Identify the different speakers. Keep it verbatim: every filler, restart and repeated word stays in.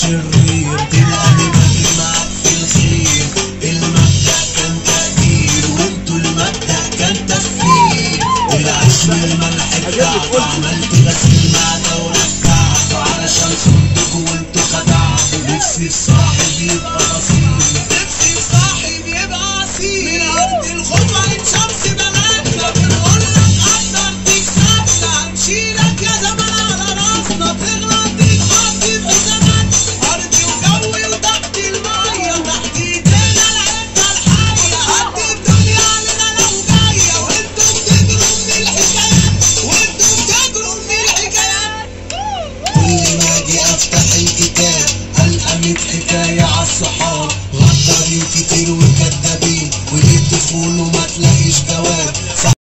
Speaker 1: شرير، تلقاني بجري معاك في الخير. المبدأ كان تقدير وانتوا المبدأ كان تفكير. العيش من الملح بتاعته عملت غسيل معدة ورجعته علشان خنتكوا وانتوا خدعتوا. نفسي الصاحب يبقى اصيل، نفسي الصاحب يبقى اصيل. من ارض الخوف عين شمس بلدنا بنقولك قدر تكسبنا، هنشيلك يا زمان على راسنا. تغلط تتحط في حسابات ارضي وجوي وتحت المية، تحت ايدينا العدة الحية. قد الدنيا علينا لو جاية وانتوا بتجروا من الحكايات، وانتوا بتجروا من الحكايات. كل ما اجي افتح الكتاب القى ميت حكاية عالصحاب، غدارين كتير وكدابين وليه تخونوا